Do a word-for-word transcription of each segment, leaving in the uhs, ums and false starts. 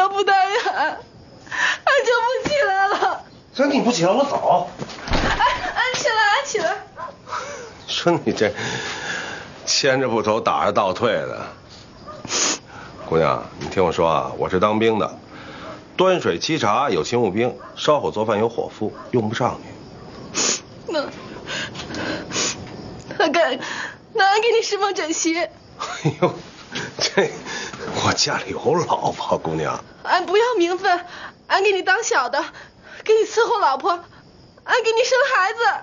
要不答应俺，俺就不起来了。 这你不起来，我走。 哎，俺起来，俺起来。 说你这牵着不走，打着倒退的。姑娘，你听我说啊，我是当兵的，端水沏茶有勤务兵，烧火做饭有伙夫，用不上你。 那那该那俺给你侍奉枕席。 哎呦，这我家里有老婆，姑娘。 俺不要名分，俺给你当小的，给你伺候老婆，俺给你生孩子。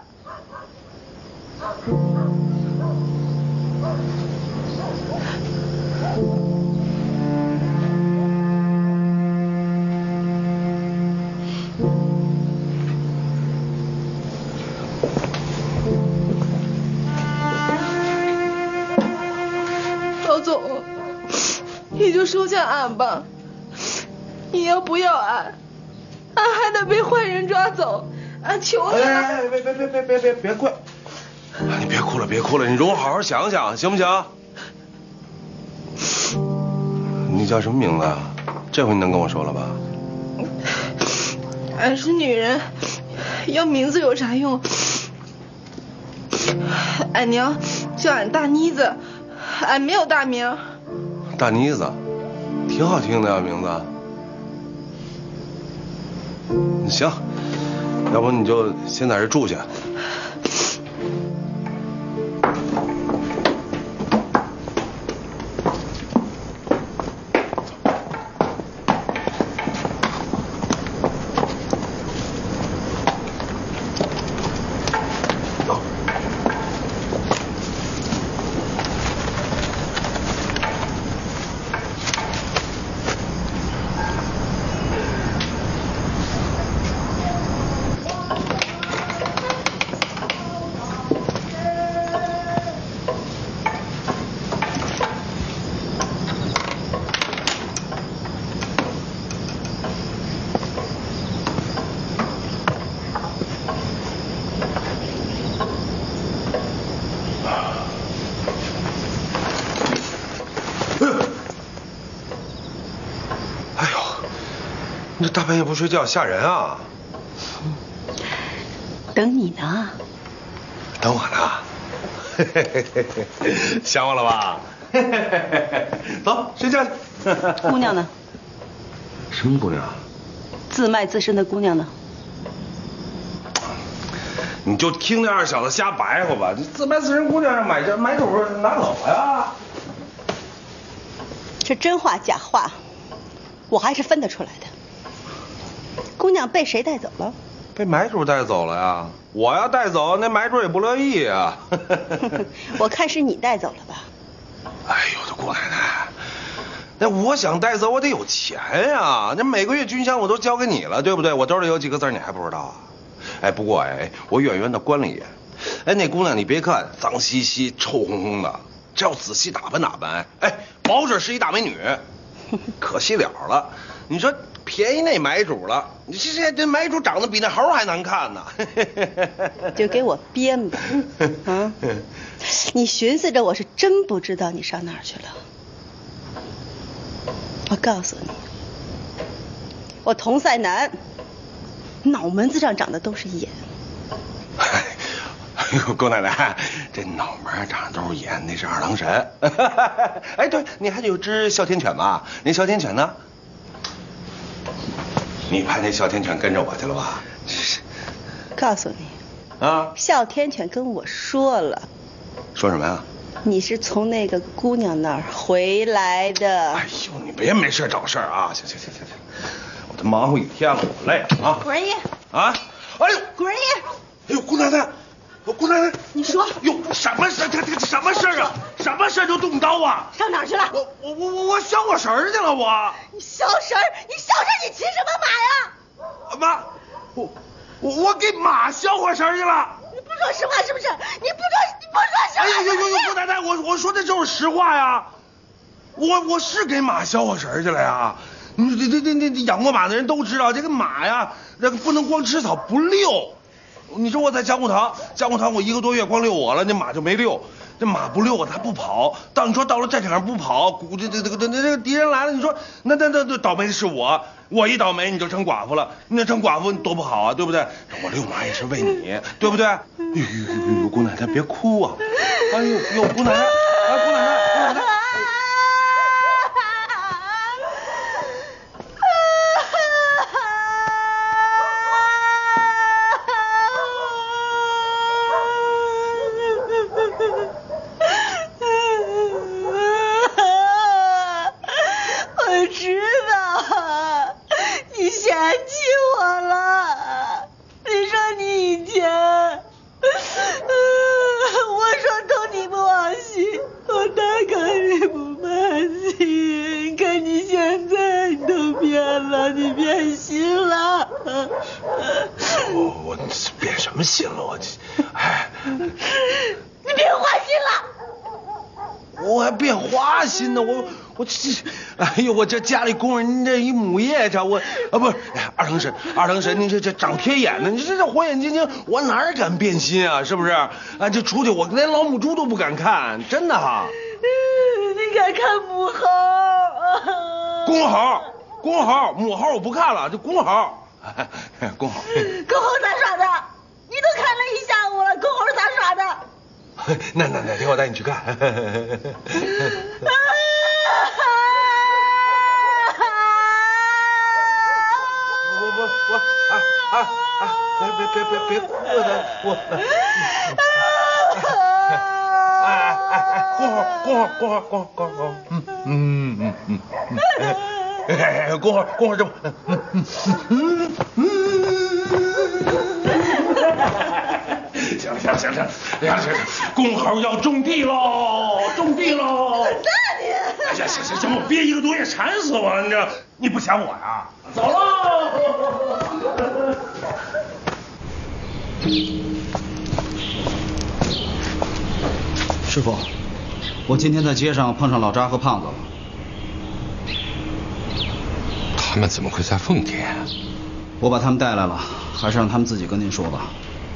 老总，你就收下俺吧。你要不要俺，俺还得被坏人抓走。俺求你了。 哎哎，别别别别别别别跪！你别哭了，别哭了，你容我好好想想，行不行？你叫什么名字啊？这回你能跟我说了吧？ 俺是女人，要名字有啥用？俺娘叫俺大妮子，俺没有大名。 大妮子，挺好听的呀，名字。行，要不你就先在这住下。这大半夜不睡觉，吓人啊！ 等你呢。 等我呢？嘿嘿嘿嘿，想我了吧？嘿嘿嘿嘿，走，睡觉去。 姑娘呢？ 什么姑娘？ 自卖自身的姑娘呢？ 你就听那二小子瞎白话吧！这自卖自身姑娘让买家买主拿走呀？ 这真话假话，我还是分得出来的。姑娘被谁带走了？ 被买主带走了呀！我要带走，那买主也不乐意啊。 我看是你带走了吧？ 哎呦，我的姑奶奶，那我想带走，我得有钱呀！那每个月军饷我都交给你了，对不对？我兜里有几个字你还不知道啊？哎，不过哎，我远远的观了一眼，哎，那姑娘你别看脏兮兮、臭烘烘的，这要仔细打扮打扮，哎，保准是一大美女。可惜了了，你说便宜那买主了，你这这这买主长得比那猴还难看呢。 就给我编吧，啊！你寻思着，我是真不知道你上哪儿去了。我告诉你，我佟赛南脑门子上长的都是眼。 哎呦，姑奶奶，这脑门上长的都是眼，那是二郎神。哎，对，你还得有只哮天犬吧？那哮天犬呢？你派那哮天犬跟着我去了吧？是。 告诉你， 啊， 哮天犬跟我说了。 说什么呀？ 你是从那个姑娘那儿回来的。 哎呦，你别没事找事儿啊！行行行行行，我都忙活一天了，我累了啊！ 古人爷。 啊！哎呦， 古人爷。 哎呦，姑奶奶，姑奶奶， 你说。 哟，什么事？这这什么事啊？什么事就动刀啊？ 上哪儿去了？ 我我我我我消火神去了，我。 你消神？你消神？你骑什么马呀？ 妈，我我我给马消火神去了。 你不说实话是不是？你不说你不说实话。 哎呦呦呦呦，姑奶奶，我我说的就是实话呀。我我是给马消火神去了呀。你这这这这养过马的人都知道，这个马呀，那个不能光吃草不遛。你说我在江户堂，江户堂我一个多月光遛我了，那马就没遛。 这马不溜啊，他不跑。当你说到了战场上不跑，估计这这个这这个敌人来了，你说那那那那倒霉的是我，我一倒霉你就成寡妇了，那成寡妇多不好啊，对不对？我遛马也是为你，对不对？哎呦呦呦，姑奶奶别哭啊！哎呦呦，姑奶奶，哎姑奶奶，姑奶奶。信了我，哎， 你别花心了， 我还变花心呢，我我这，哎呦，我这家里供着您这一母夜叉，我啊不是，哎，二堂婶，二堂婶，您这这长天眼呢，你这这火眼金睛，我哪敢变心啊？是不是？啊，这出去我连老母猪都不敢看，真的哈。 你敢看母猴？ 公猴，公猴，母猴我不看了，这公猴，公猴， 公猴咋耍的？你都看了一下午了，公猴咋耍的？ 那那哪天我带你去看。啊！我我我啊啊啊！别别别别别哭了，我。哎哎哎！公猴公猴公猴公公公，嗯嗯嗯嗯嗯。哎，公猴公猴这不，嗯嗯嗯嗯。行行行行，行行行，公猴要种地喽，种地喽！ 那你…… 哎呀，行行行，我憋一个多月，馋死我了，你知道？你不想我呀？走喽！ 师傅，我今天在街上碰上老扎和胖子了。 他们怎么会在奉天？ 我把他们带来了，还是让他们自己跟您说吧。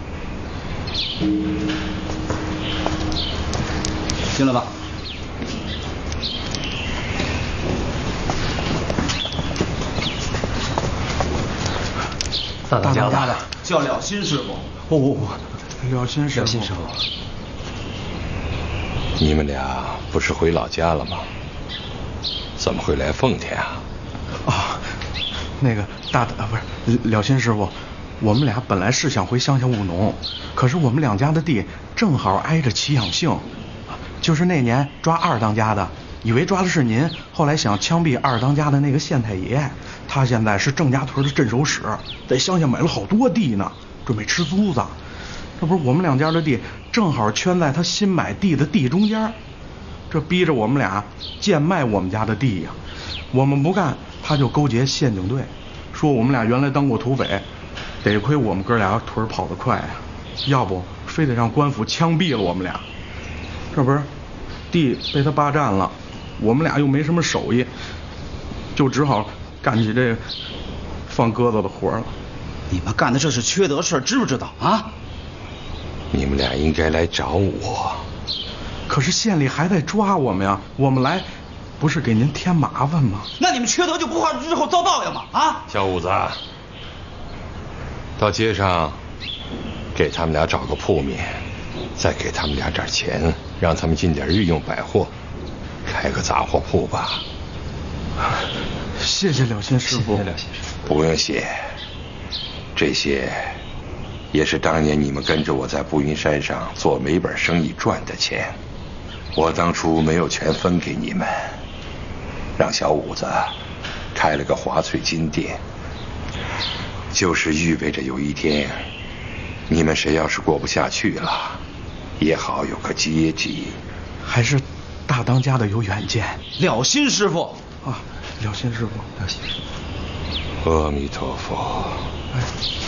进来吧。 大当家的叫了心师傅。 哦，了心师傅。了心师傅。 你们俩不是回老家了吗？怎么会来奉天啊？ 啊，那个大的啊，不是了心师傅。我们俩本来是想回乡下务农，可是我们两家的地正好挨着祁养姓，就是那年抓二当家的，以为抓的是您，后来想枪毙二当家的那个县太爷，他现在是郑家屯的镇守使，在乡下买了好多地呢，准备吃租子。这不是我们两家的地正好圈在他新买地的地中间，这逼着我们俩贱卖我们家的地呀。我们不干，他就勾结县警队，说我们俩原来当过土匪。得亏我们哥俩腿跑得快啊，要不非得让官府枪毙了我们俩。这不是地被他霸占了，我们俩又没什么手艺，就只好干起这放鸽子的活了。 你们干的这是缺德事，知不知道啊？ 你们俩应该来找我。 可是县里还在抓我们呀，我们来不是给您添麻烦吗？ 那你们缺德就不怕日后遭报应吗？啊， 小五子。到街上，给他们俩找个铺面，再给他们俩点钱，让他们进点日用百货，开个杂货铺吧。 谢谢了心师傅。谢谢了心师傅。不用谢，这些也是当年你们跟着我在步云山上做煤本生意赚的钱，我当初没有全分给你们，让小五子开了个华翠金店。就是预备着有一天，你们谁要是过不下去了，也好有个接济。 还是大当家的有远见。 了心师傅啊，了心师傅，了心师傅。阿弥陀佛。哎。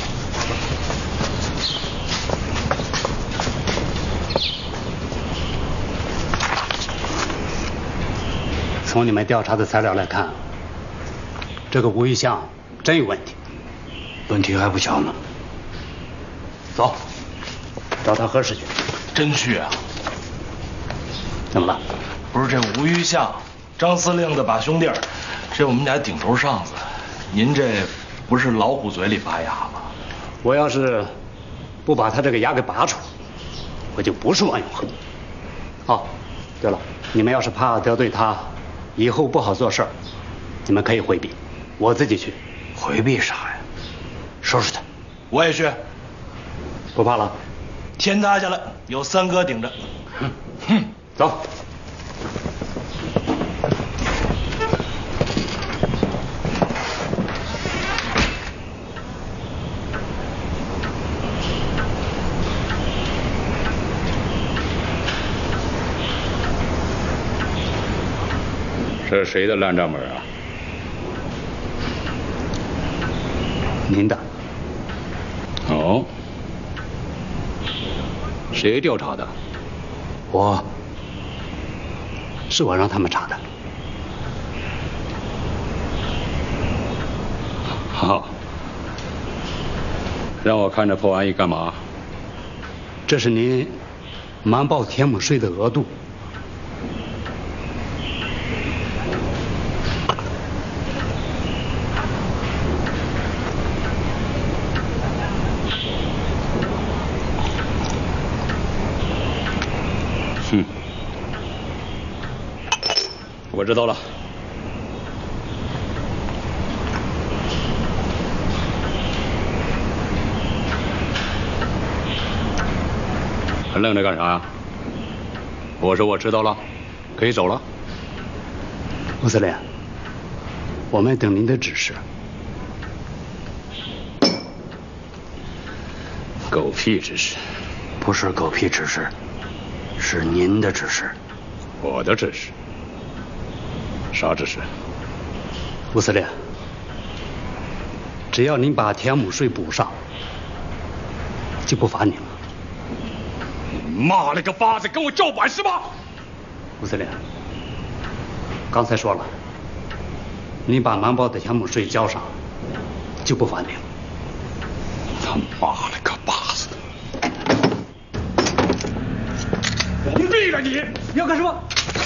从你们调查的材料来看，这个吴玉香真有问题。 问题还不小呢。 走，找他核实去。 真去啊？ 怎么了？ 不是这吴玉相，张司令的把兄弟儿，这我们家顶头上司，您这不是老虎嘴里拔牙吗？ 我要是不把他这个牙给拔出来，我就不是王永恒。哦，对了，你们要是怕得罪他，以后不好做事儿，你们可以回避，我自己去。 回避啥呀？收拾他。 我也去。 不怕了。 天塌下来有三哥顶着。 哼哼，走。 这是谁的烂账本啊？ 您的。 哦。谁调查的？ 我。是我让他们查的。 好。让我看这破玩意干嘛？ 这是您瞒报田亩税的额度。 哼，我知道了。还愣着干啥呀？我说我知道了，可以走了。 吴司令，我们等您的指示。 狗屁指示！ 不是狗屁指示。是您的指示， 我的指示，啥指示？ 吴司令，只要您把田亩税补上，就不罚您了。 妈了个巴子，跟我叫板是吧？ 吴司令，刚才说了，您把瞒报的田亩税交上，就不罚您了。 他妈了个巴子！王毙了你！ 你要干什么？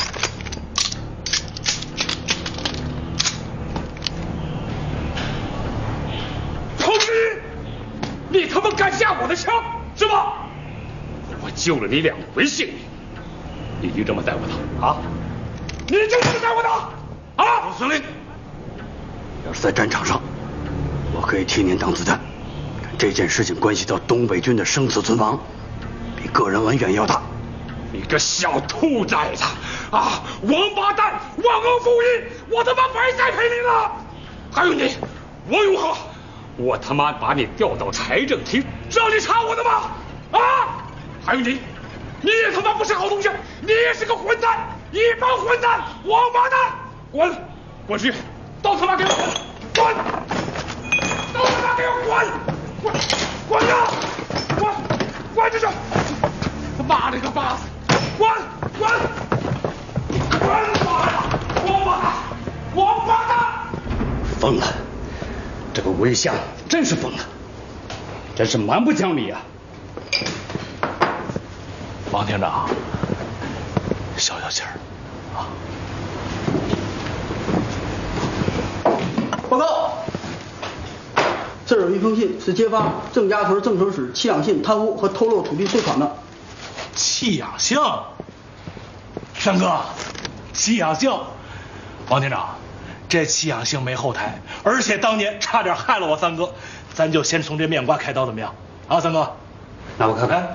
童日，你他妈敢下我的枪是吧？我救了你两回性命，你就这么待我的啊？你就这么待我的啊？ 总司令，要是在战场上，我可以替您挡子弹，但这件事情关系到东北军的生死存亡，比个人恩怨要大。 你个小兔崽子啊！王八蛋，忘恩负义，我他妈白栽培你了！还有你，王永和，我他妈把你调到财政厅，让你查我的吗？啊！还有你，你也他妈不是好东西，你也是个混蛋，一帮混蛋，王八蛋，滚，滚出去，都他妈给我滚，都他妈给我滚，滚，滚呀，滚，滚出去！他妈了个巴子！滚滚滚！妈呀！王八蛋！王八蛋！ 疯了！这个吴玉相真是疯了，真是蛮不讲理啊！ 王厅长，消消气儿啊！ 报告，这儿有一封信，是揭发郑家屯郑守使戚养信贪污和偷漏土地税款的。 戚养性，三哥，戚养性，王厅长，这戚养性没后台，而且当年差点害了我三哥，咱就先从这面瓜开刀，怎么样？啊，三哥， 那我看看。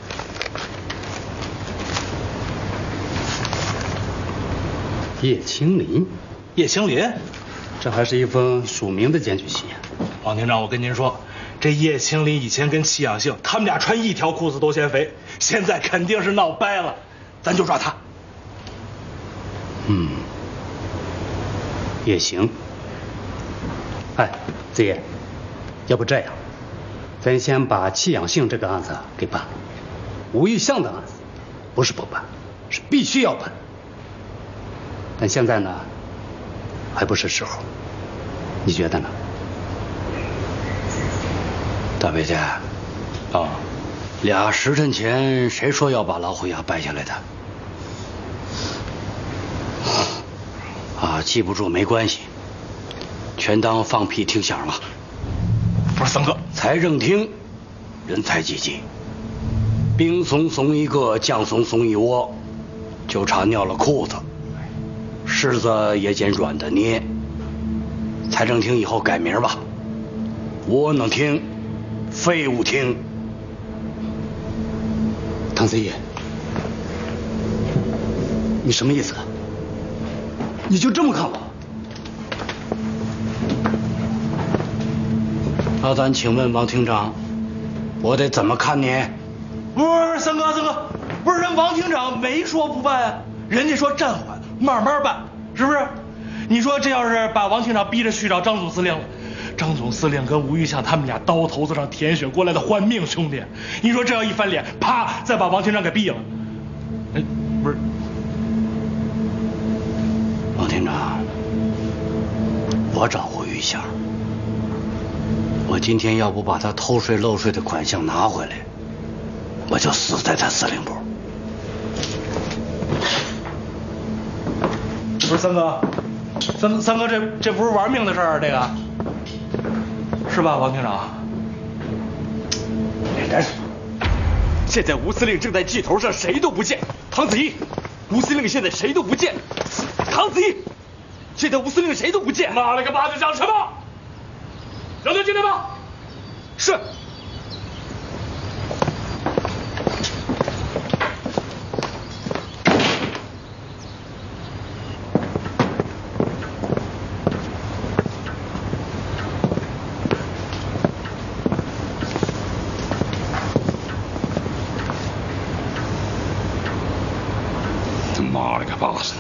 叶青林， 叶青林， 这还是一封署名的检举信。 王厅长，我跟您说，这叶青林以前跟戚养性，他们俩穿一条裤子都嫌肥，现在肯定是闹掰了，咱就抓他。 嗯，也行。哎，子夜，要不这样，咱先把戚养性这个案子给办了，吴玉相的案子不是不办，是必须要办。但现在呢，还不是时候，你觉得呢？ 大伯家， 啊， 俩时辰前谁说要把老虎牙掰下来的？ 话记不住没关系，全当放屁听响了。 不是三哥， 财政厅人才济济，兵怂怂一个，将怂怂一窝，就差尿了裤子。柿子也捡软的捏。财政厅以后改名吧，窝囊厅、废物厅。 唐司爷，你什么意思？你就这么看我？ 那咱请问王厅长，我得怎么看你？ 不是三哥，三哥，不是人王厅长没说不办啊，人家说暂缓，慢慢办，是不是？你说这要是把王厅长逼着去找张总司令了，张总司令跟吴玉祥他们俩刀头子上舔血过来的换命兄弟，你说这要一翻脸，啪，再把王厅长给毙了。哎，不是， 王厅长，我找吴玉祥，我今天要不把他偷税漏税的款项拿回来，我就死在他司令部。 不是三哥，三三哥，这这不是玩命的事儿，这个是吧，王厅长？ 但是现在吴司令正在气头上，谁都不见。唐子怡，吴司令现在谁都不见。唐子怡，现在吴司令谁都不见。 妈了个巴子，讲什么？让他进来吧。 是。 妈了个巴子！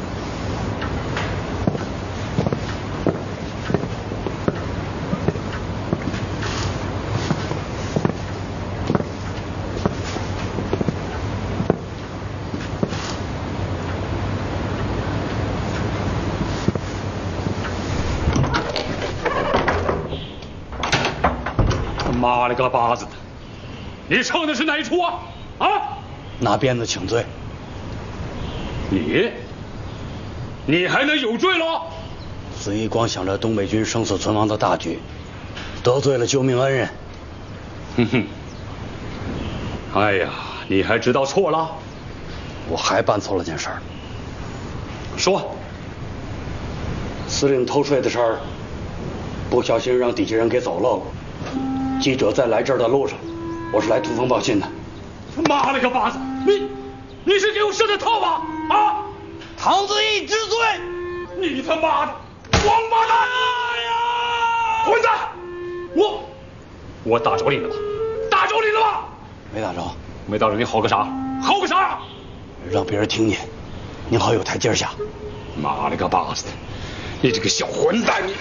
妈了个巴子的！你唱的是哪一出啊？啊！ 拿鞭子请罪。 你，你还能有罪了？ 子怡光想着东北军生死存亡的大局，得罪了救命恩人。 哼哼。哎呀，你还知道错了？ 我还办错了件事儿。 说。 司令偷税的事儿，不小心让底下人给走漏了。记者在来这儿的路上，我是来通风报信的。 妈了个巴子，你你是给我设的套吧？啊！ 唐子怡知罪！ 你他妈的王八蛋！哎呀！混蛋！我我打着你了吧？打着你了吧？ 没打着。 没打着你吼个啥？吼个啥？ 让别人听见，你好有台阶下。 妈了个巴子的！你这个小混蛋！你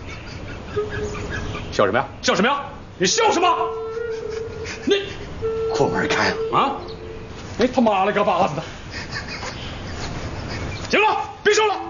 笑什么呀？笑什么呀？你笑什么？你库门开了啊！你他妈了个巴子的！行了，别说了。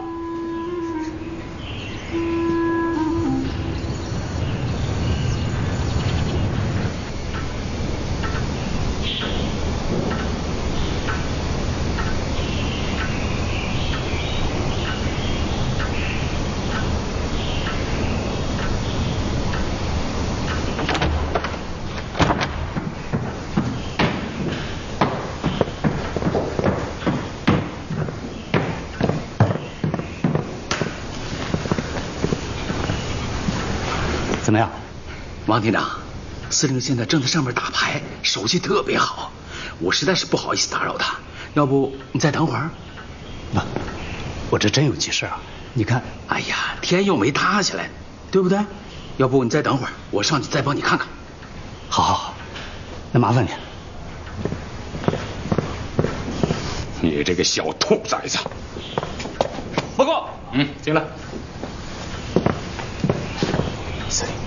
怎么样，王厅长？司令现在正在上面打牌，手气特别好，我实在是不好意思打扰他，要不你再等会儿？不，我这真有急事啊！你看，哎呀，天又没塌下来，对不对？要不你再等会儿，我上去再帮你看看。好好好，那麻烦你。 你这个小兔崽子！报告。嗯，进来。 司令。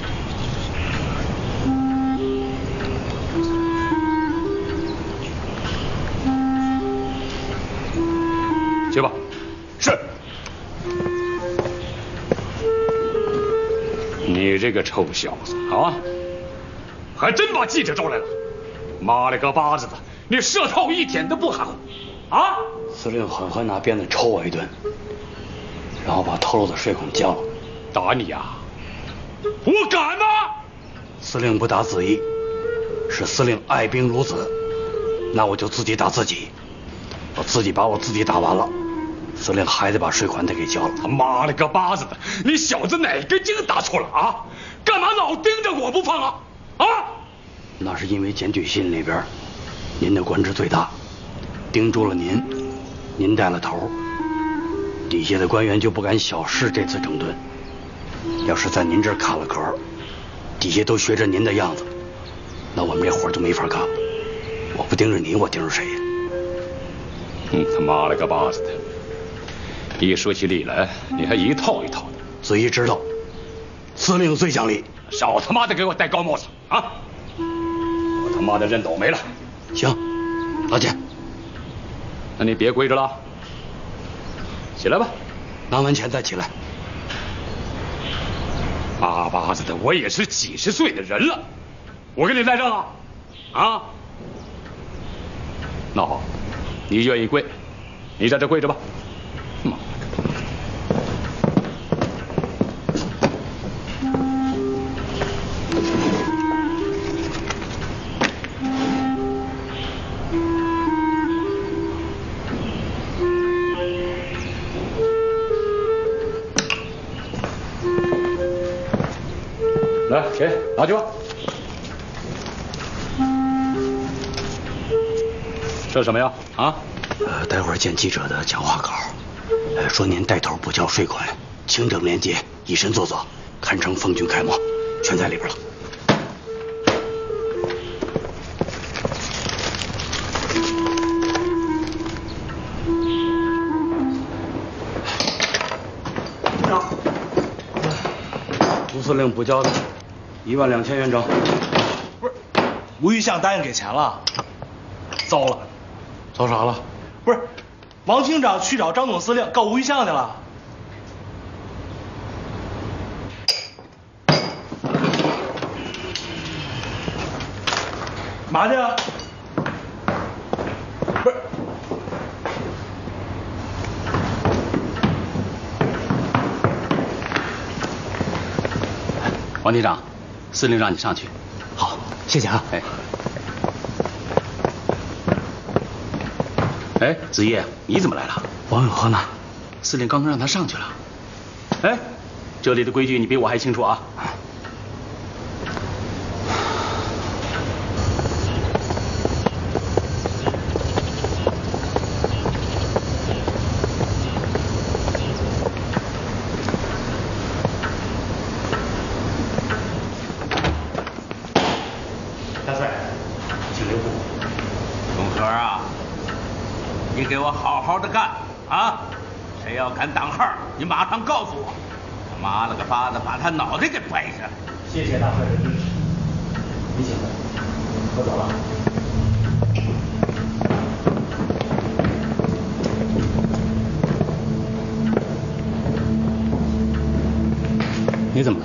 去吧。是。你这个臭小子啊，还真把记者招来了！妈了个巴子的，你设套一点都不含糊啊！ 司令狠狠拿鞭子抽我一顿。 然后把透露的税款交了。 打你呀！我敢吗？ 司令不打子怡，是司令爱兵如子，那我就自己打自己，我自己把我自己打完了，司令还得把税款得给交了。 他妈了个巴子的，你小子哪根筋打错了啊？干嘛老盯着我不放啊？啊！ 那是因为检举信里边，您的官职最大，盯住了您，您带了头，底下的官员就不敢小视这次整顿。要是在您这儿卡了壳，底下都学着您的样子，那我们这活就没法干了。我不盯着你，我盯着谁呀？ 嗯，他妈了个巴子的！一说起理来，你还一套一套的。 子怡知道，司令最讲理， 少他妈的给我戴高帽子啊！我他妈的认倒霉了。 行，老姐， 那你别跪着了，起来吧， 拿完钱再起来。 妈巴子的，我也是几十岁的人了，我跟你赖账啊？啊？那好，你愿意跪，你在这跪着吧。妈的！来，给拿去吧。这是什么呀？啊？ 呃，待会儿见记者的讲话稿，呃，说您带头不交税款，清正廉洁，以身作则，堪称奉君楷模，全在里边了。吴司令补交的一万两千元整。 不是，吴玉相答应给钱了。糟了， 糟啥了？ 不是，王厅长去找张总司令告吴玉相去了。嘛去啊？不是。 王厅长，司令让你上去。 好，谢谢啊。 哎，哎，子夜，你怎么来了？ 王永和呢？ 司令刚刚让他上去了。哎，这里的规矩你比我还清楚啊。 大帅，请留步。 永和啊，你给我好好的干啊！谁要敢挡号，你马上告诉我。他妈了个巴子，把他脑袋给掰下来！ 谢谢大帅的支持。你请，我走了。 你怎么了？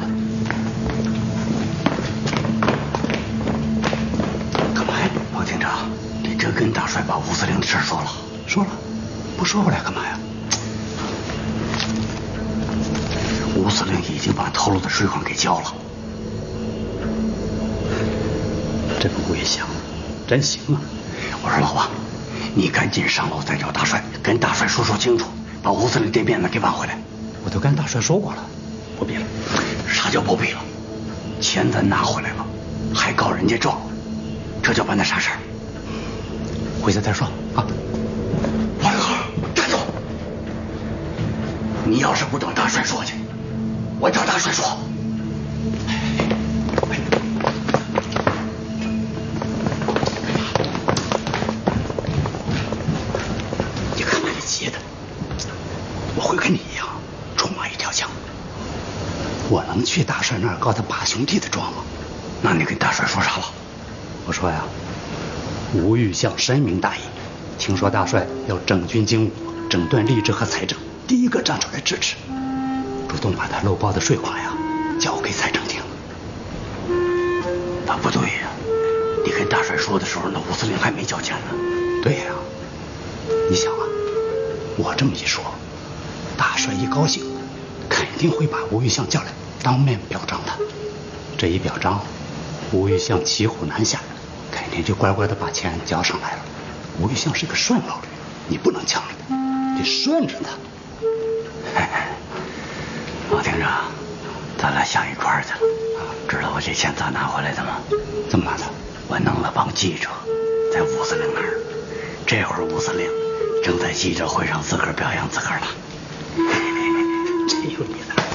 干嘛呀，王厅长？你真跟大帅把吴司令的事说了？说了，不说回来干嘛呀？吴司令已经把透露的税款给交了。 这个吴月祥，真行啊！ 我说老王，你赶紧上楼再找大帅，跟大帅说说清楚，把吴司令这面子给挽回来。 我都跟大帅说过了，不必了。 啥叫不必了？钱咱拿回来了，还告人家状，这叫办的啥事儿？ 回去再说啊。 王永和，站住！你要是不等大帅说去，我找大帅说。你干嘛你急的？我会跟你一样，出马一条枪。我能去大帅那儿告他八兄弟的状吗？那你跟大帅说啥了？ 我说呀，吴玉相深明大义，听说大帅要整军经武，整顿吏治和财政，第一个站出来支持，主动把他漏报的税款呀交给财政厅。 那不对呀，你跟大帅说的时候，那吴司令还没交钱呢。 对呀，你想啊，我这么一说， 大帅一高兴，肯定会把吴玉相叫来当面表彰的。这一表彰，吴玉相骑虎难下，肯定就乖乖的把钱交上来了。吴玉相是个顺老驴，你不能呛着他，得顺着他。 老厅长，咱俩想一块儿去了。知道我这钱咋拿回来的吗？ 怎么拿的？ 我弄了帮记者，在吴司令那儿。这会儿吴司令正在记者会上自个儿表扬自个儿呢。 真有你的。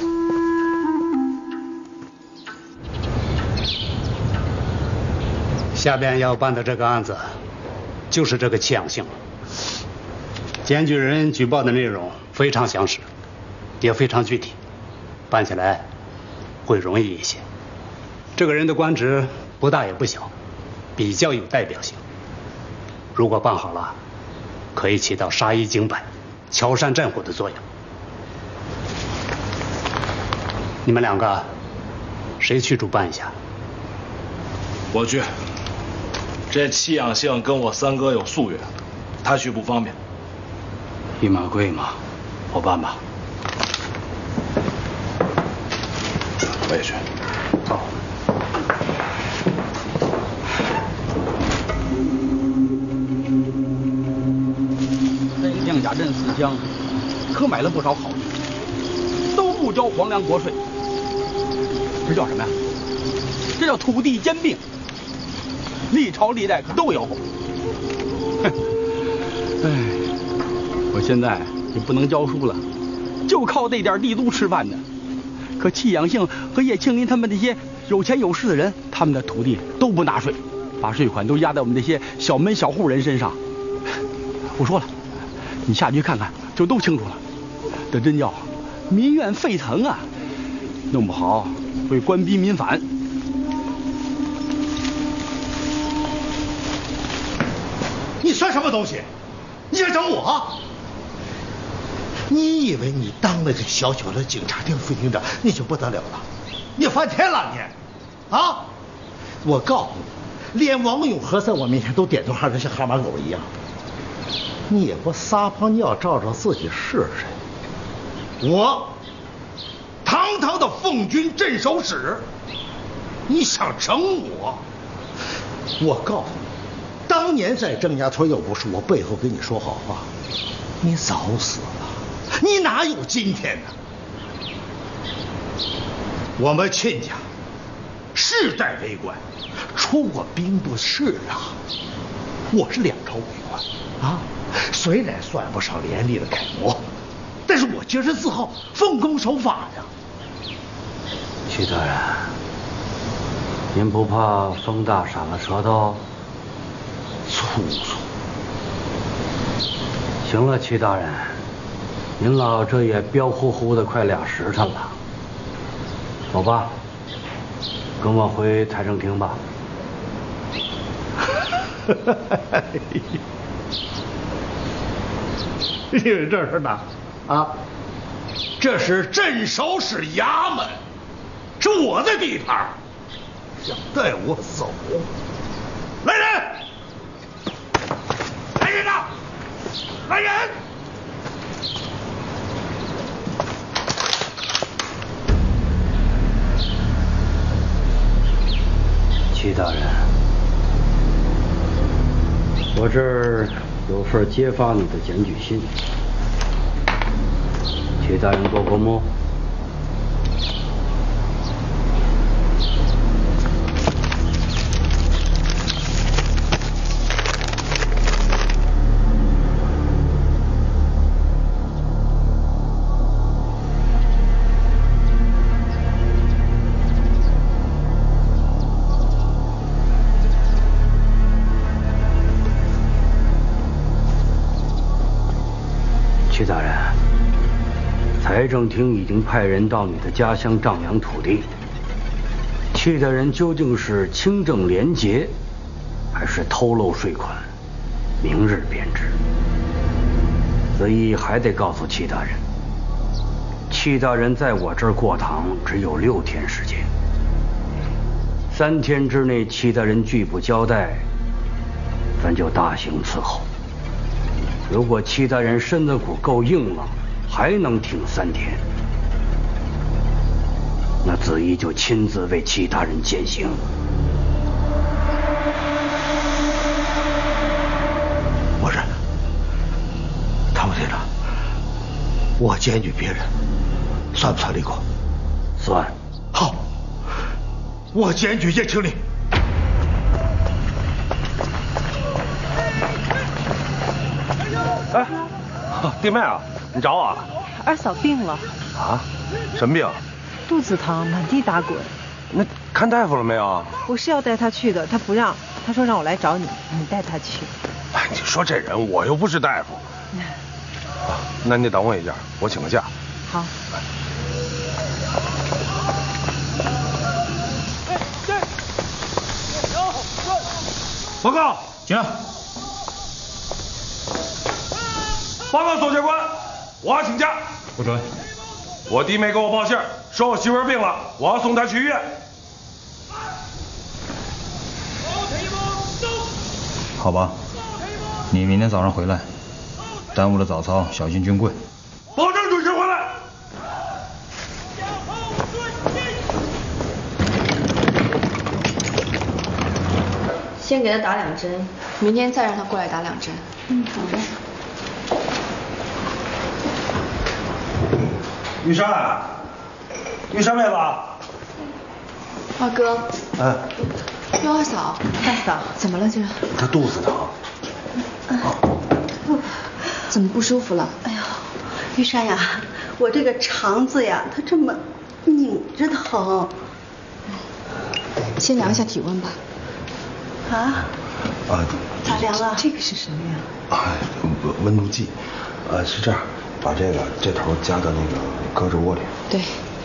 下边要办的这个案子，就是这个弃养性。检举人举报的内容非常详实，也非常具体，办起来会容易一些。这个人的官职不大也不小，比较有代表性。如果办好了，可以起到杀一儆百、敲山震虎的作用。你们两个，谁去主办一下？ 我去。这弃养性跟我三哥有夙愿，他去不方便。 一马归一马，我办吧。 我也去。 走。 在杨家镇四乡可买了不少好地，都不交皇粮国税，这叫什么呀？这叫土地兼并。历朝历代可都有。哎，我现在也不能教书了，就靠这点地租吃饭的。可戚养性和叶庆林他们这些有钱有势的人，他们的土地都不纳税，把税款都压在我们这些小门小户人身上。我说了，你下去看看就都清楚了。这真叫民怨沸腾啊！弄不好会官逼民反。 你算什么东西？你想整我？你以为你当了个小小的警察厅副厅长你就不得了了？你翻天了你！啊！我告诉你，连王永和在我面前都点头哈腰，像蛤蟆狗一样。你也不撒泡尿照照自己是谁？我，堂堂的奉军镇守使，你想整我？我告诉你。当年在郑家村，要不是我背后跟你说好话，你早死了，你哪有今天呢？我们亲家世代为官，出过兵部事啊。我是两朝为官啊，虽然算不上廉吏的楷模，但是我洁身自好，奉公守法呀。 戚大人，您不怕风大闪了舌头？ 粗俗。 行了，戚大人，您老这也彪呼呼的快俩时辰了，走吧，跟我回财政厅吧。 因为这是哪啊？这是镇守使衙门，是我的地盘，想带我走？来人！来人呐！来人！ 戚大人，我这儿有份揭发你的检举信，戚大人过过目。戚大人，财政厅已经派人到你的家乡丈量土地。戚大人究竟是清正廉洁，还是偷漏税款？明日便知。子义还得告诉戚大人，戚大人在我这儿过堂只有六天时间，三天之内戚大人拒不交代，咱就大刑伺候。如果戚大人身子骨够硬朗， 还能挺三天，那子怡就亲自为其他人践行。 我认了，参谋队长，我检举别人，算不算立功？ 算。 好，我检举叶庆林。 哎，弟妹啊，你找我啊？ 二嫂病了。 啊？什么病？ 肚子疼，满地打滚。 那看大夫了没有？ 我是要带她去的，她不让，她说让我来找你，你带她去。 哎，你说这人，我又不是大夫。啊，那你得等我一下，我请个假。 好。 报告， 行。 报告总监官，我要请假。 不准。 我弟妹给我报信，说我媳妇病了，我要送她去医院。 好吧，你明天早上回来，耽误了早操，小心军规。 保证准时回来。 先给他打两针，明天再让他过来打两针。 嗯，好的。 玉山，玉山妹子。 二哥。 哎。 哟，二嫂， 二嫂， 怎么了这？ 她肚子疼。 怎么不舒服了？ 哎呦，玉山呀，我这个肠子呀，它这么拧着疼。 先量一下体温吧。 啊？ 啊。 咋量啊？ 这个是什么呀？ 啊，温温度计。呃，是这样，把这个这头夹到那个胳肢窝里。 对。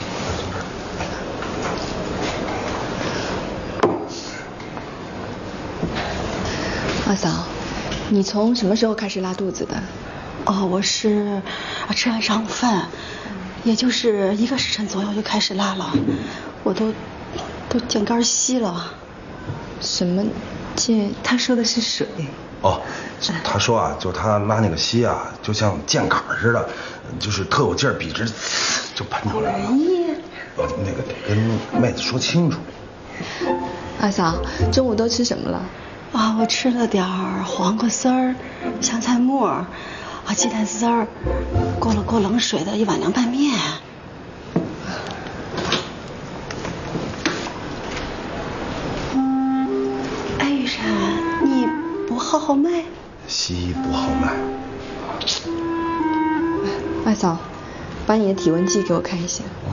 二嫂，你从什么时候开始拉肚子的？ 哦，我是吃完上午饭，也就是一个时辰左右就开始拉了，我都都见肝稀了。 什么见？ 他说的是水。 哦，他说啊，就他拉那个稀啊，就像箭杆似的，就是特有劲儿，笔直就喷出来了。呃，那个得跟妹子说清楚。 二嫂，中午都吃什么了？ 啊，我吃了点儿黄瓜丝儿、香菜末儿，啊，鸡蛋丝儿，过了过冷水的一碗凉拌面。哎，玉山，你不号号脉？ 西医不号脉。 二嫂，把你的体温计给我看一下。 嗯。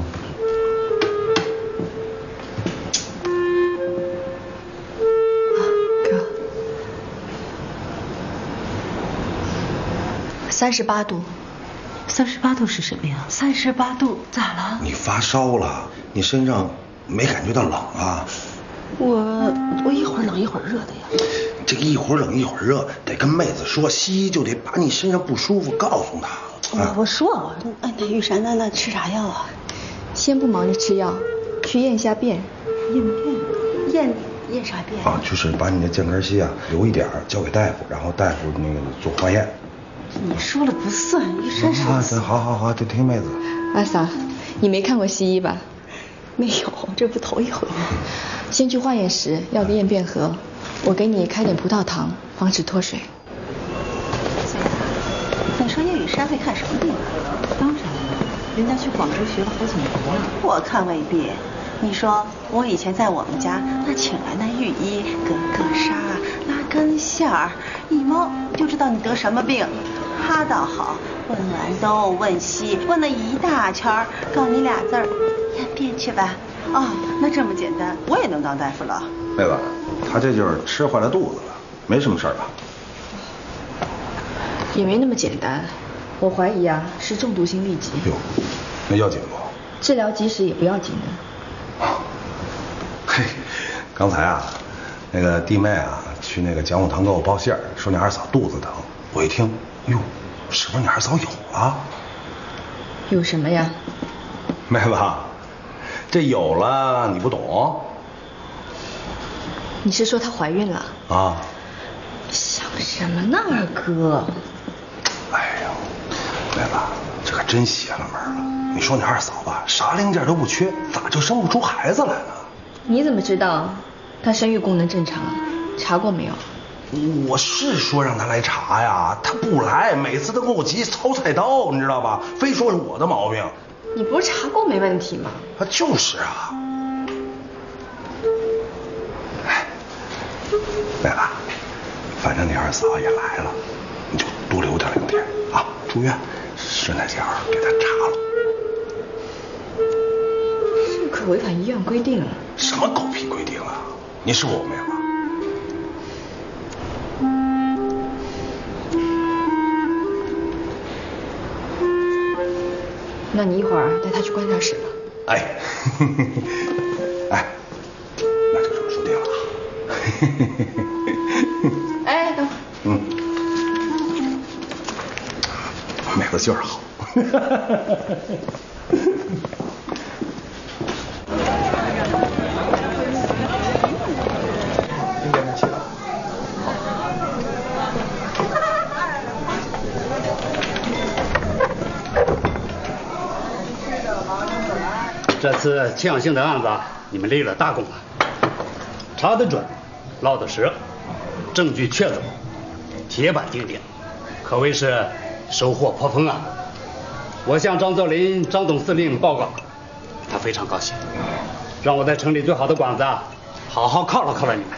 三十八度， 三十八度是什么呀？ 三十八度咋了？ 你发烧了？你身上没感觉到冷啊？ 我我一会儿冷一会儿热的呀。 这个一会儿冷一会儿热，得跟妹子说，西医就得把你身上不舒服告诉她。 啊、我说，哎，那玉山，那那吃啥药啊？ 先不忙着吃药，去验一下便。 验便？验验啥便？ 啊，就是把你的箭杆稀啊留一点交给大夫，然后大夫那个做化验。 你说了不算，玉山说。 啊，好好好，就听妹子。 二嫂，你没看过西医吧？ 没有，这不头一回。 先去化验室要个验便盒，我给你开点葡萄糖，防止脱水。 孙子，你说叶雨山会看什么病啊？ 当然了，人家去广州学了好几年了。 我看未必。你说我以前在我们家那请来那御医割割痧、拉根线儿，一摸就知道你得什么病。他倒好，问完东问西，问了一大圈儿，告诉你俩字儿，验便去吧。哦，那这么简单，我也能当大夫了。 妹子，他这就是吃坏了肚子了，没什么事儿吧？ 也没那么简单，我怀疑啊是中毒性痢疾。 哟，那要紧不？ 治疗及时也不要紧的。 嘿，刚才啊，那个弟妹啊去那个讲武堂给我报信儿，说你二嫂肚子疼。我一听，哟，是不是你二嫂有了？ 有什么呀？ 妹子，这有了你不懂。 你是说她怀孕了？ 啊。 想什么呢，二哥？ 哎呦，妹子，这可真邪了门了。你说你二嫂吧，啥零件都不缺，咋就生不出孩子来呢？ 你怎么知道她生育功能正常？查过没有？ 我是说让她来查呀，她不来，每次都跟我急抄菜刀，你知道吧？非说是我的毛病。 你不是查过没问题吗？ 啊，就是啊。哎，妹子，反正你二嫂也来了，你就多留点两天啊，住院顺带脚给她查了。 这可违反医院规定了。 什么狗屁规定啊！你是我妹吗？ 那你一会儿带她去观察室吧。 哎，哎，那就这么说定了啊。 哎，等会儿。 嗯，妹子劲儿好。 这次气氧性的案子，你们立了大功了，查得准，捞得实，证据确凿，铁板钉钉，可谓是收获颇丰啊！我向张作霖张总司令报告，他非常高兴，让我在城里最好的馆子好好犒劳犒劳你们。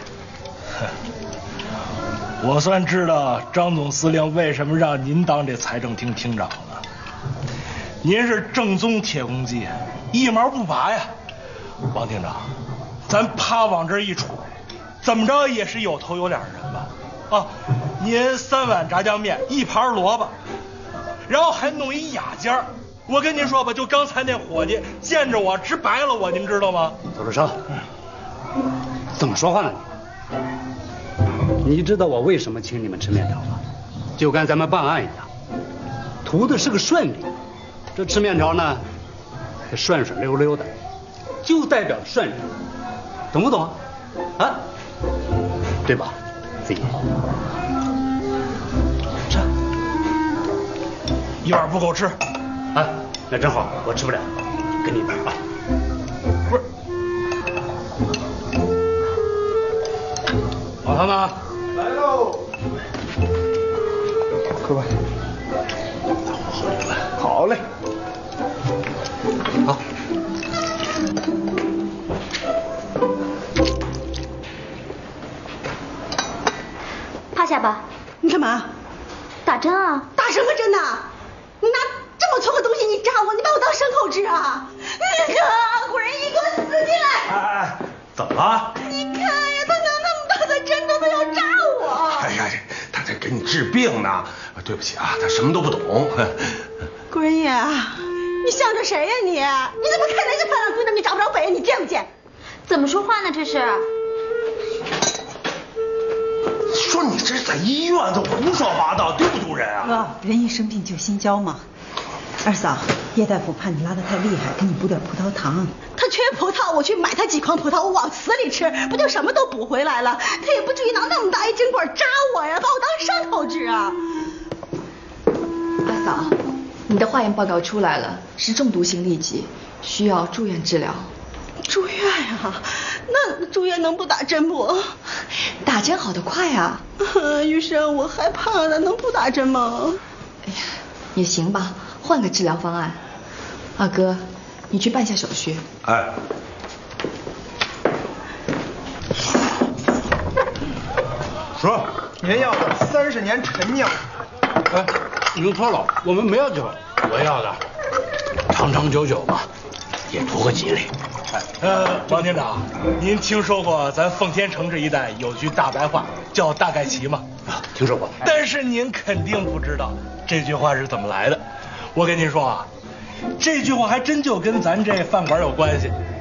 我算知道张总司令为什么让您当这财政厅厅长了。您是正宗铁公鸡，一毛不拔呀。王厅长，咱啪往这一杵，怎么着也是有头有脸的人吧？啊，您三碗炸酱面，一盘萝卜，然后还弄一雅间。我跟您说吧，就刚才那伙计见着我直白了我，您知道吗？ 左志生，怎么说话呢你？你知道我为什么请你们吃面条吗？就跟咱们办案一样，图的是个顺利。这吃面条呢，还顺顺溜溜的，就代表顺利，懂不懂啊？啊，对吧？自己这一碗不够吃， 啊，那正好，我吃不了，跟你一碗啊。 不是，老唐呢？ 来喽，客官，好嘞。 好， 趴下吧。 你干嘛？ 打针啊！ 打什么针呐？你拿这么粗个东西你扎我，你把我当牲口治啊？你个鬼人，你给我死进来！ 哎哎，怎么了？ 你看呀，他拿那么大的针都要扎我。 哎呀，他这给你治病呢。对不起啊，他什么都不懂。 顾仁义，你向着谁呀你？你怎么看那个漂亮姑娘你找不着北？你见不见？ 怎么说话呢？这是？ 说你这是在医院都胡说八道，丢不丢人啊？ 哥，人一生病救心焦嘛。二嫂，叶大夫怕你拉得太厉害，给你补点葡萄糖。他缺葡萄，我去买他几筐葡萄，我往死里吃，不就什么都补回来了？他也不至于拿那么大一针管扎我呀，把我当牲口治啊！ 二嫂，你的化验报告出来了，是中毒性痢疾，需要住院治疗。 住院啊？那住院能不打针不？ 打针好得快啊！ 医生，我害怕了，能不打针吗？ 哎呀，也行吧，换个治疗方案。二哥，你去办下手续。 哎。 说，您要的三十年陈酿。 哎，您错了，我们没要酒，我要的长长久久吧，也图个吉利。 呃，王厅长，您听说过咱奉天城这一带有句大白话叫大概齐吗？ 啊，听说过。 但是您肯定不知道这句话是怎么来的。我跟您说啊，这句话还真就跟咱这饭馆有关系。